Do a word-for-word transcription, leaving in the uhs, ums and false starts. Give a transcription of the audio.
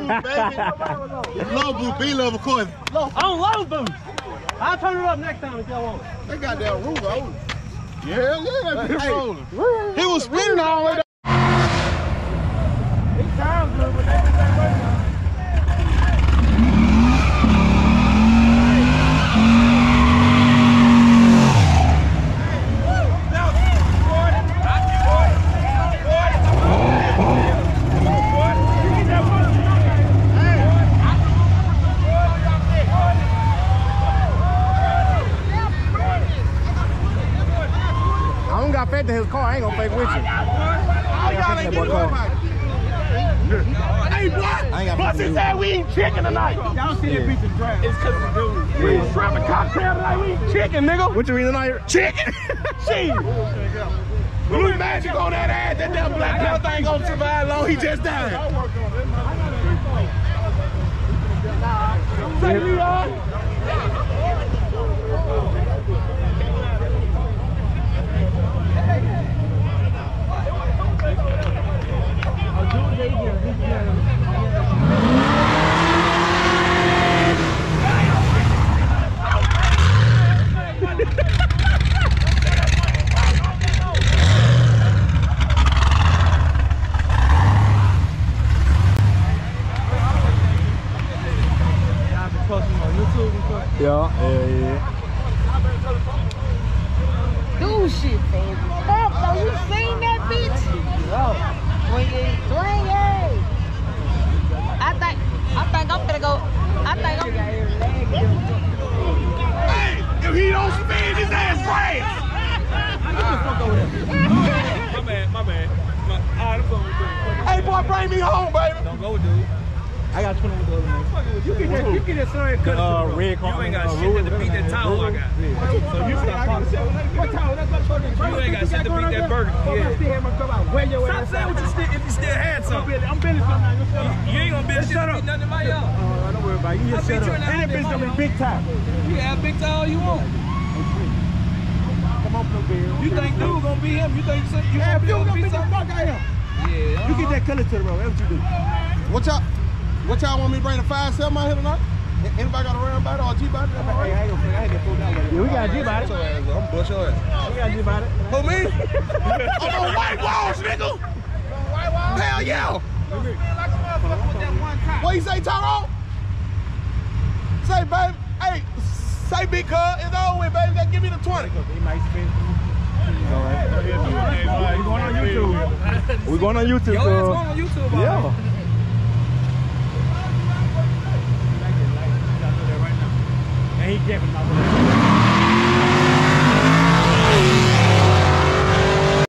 baby. Low boost, B-level, of course. I don't low boost. I'll turn it up next time if y'all want it. They got that roof on. Yeah, yeah, that bitch rolling. He was spinning all the way down. It sounds good, but they just ain't working. To his car, I ain't gonna fake with you. Oh, y'all ain't getting one. Hey, boy, Bussy said we eat chicken tonight. Y'all see that bitch in trap. It's because of the dude. We eat shrimp and cocktail tonight. We eat chicken, nigga. What you reason tonight? Chicken. Shit. Blue magic on that ass. That damn black panther ain't gonna survive long. He just died. Say we are. Yeah, yeah, yeah. Do shit, baby. Fuck, though, you seen that bitch? Yeah. Swing it. Swing it. I think, I think I'm gonna go, I think I'm gonna. Hey, if he don't spin, his ass breaks. My bad, my bad. My, all right, I'm going with dude. Hey, boy, bring me home, baby. Don't go with dude. I got twenty with the other man. You get that, you get that son and cut it. Uh, red car. You ain't got shit to beat that towel I got. So you stop talking. What towel? That's my fucking burger. You ain't got shit to beat that burger. Yeah. Still have my cup out. Where your ass? Stop saying what you still, if you still had something. I'm building something. You ain't gonna build shit to beat nothing in my yard. Oh, don't worry about it. You just shut up. And that bitch gonna be big time. You can have big towel all you want. Come on, no bill. You think dude gonna be him? You think you gonna be gonna beat something? Fuck I am. Yeah. You get that color to the road. That's what you do. What y'all? What y'all want me to bring the five seven out here tonight? Anybody got a round body or a G body? Hey, I ain't gonna I had that fool down with it. Yeah, we got a G body. I'm bush your ass. We got a G body. Who, me? I'm on white walls, nigga. White walls? Hell yeah. What you say, Tyrone? Say, baby. Hey, say, big cuz. It's over with, baby. Just give me the twenty. He might spin. We going on YouTube. We going on YouTube. Yo, it's going on YouTube. Yeah. And he gave it